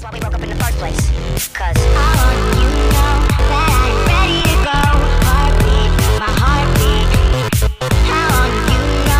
why we broke up in the first place. Cause